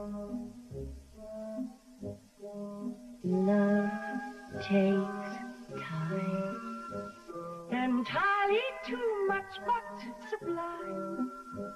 Love takes time, entirely too much but sublime.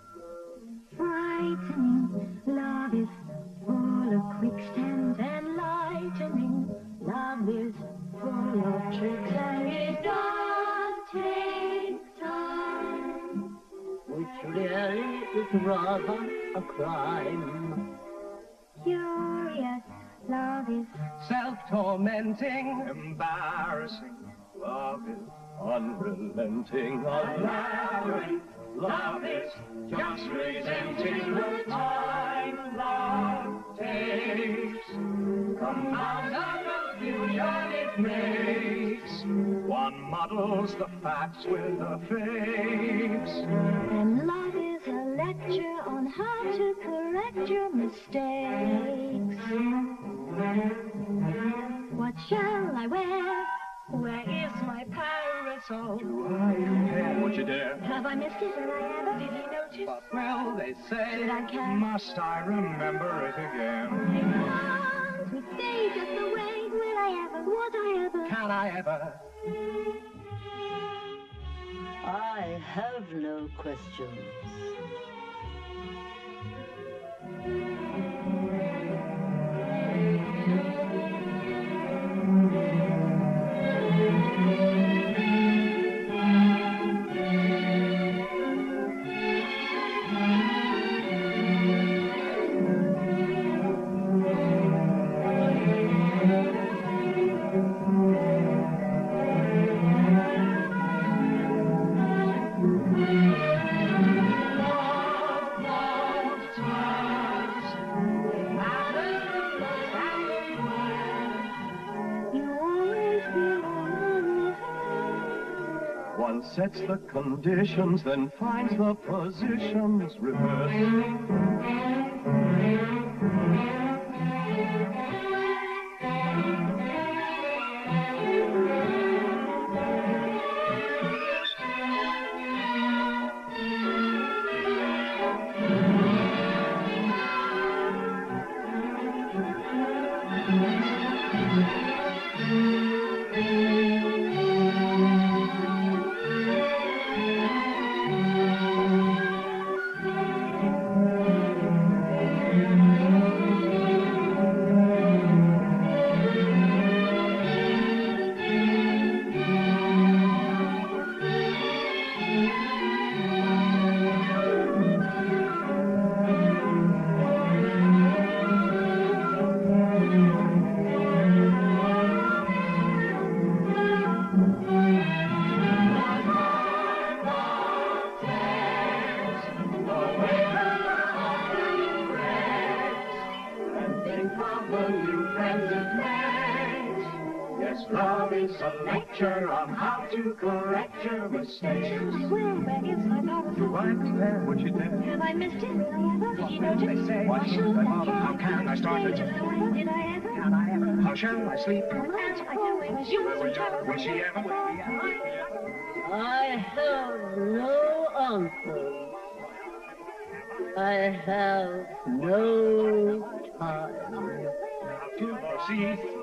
Frightening, love is full of quicksands and lightning. Love is full of tricks and it does take time, which really is rather a crime. Curious, love is self-tormenting, embarrassing. Love is unrelenting, a labyrinth. Love is just resenting the time love takes. Compounds the confusion it makes. One muddles the facts with the fakes. And love is a lecture on how to correct your mistakes. What shall I wear? Where is my parasol? Do I care what you dare? Have I missed it? Did I ever? Did he notice? But will they say? Should I care? Must I remember it again? I want to stay just the way. Will I ever? Would I ever? Can I ever? I have no questions. One sets the conditions, then finds the positions reversed. Love is a lecture on how to correct your mistakes. Where is my parasol? Right there, what you did. Have I missed it? Did I ever? Did you notice? They say, What shall I care? how can I start it? Did I ever? Can I ever? How shall I sleep? Will she ever? I have no answers. I have no time. To proceed.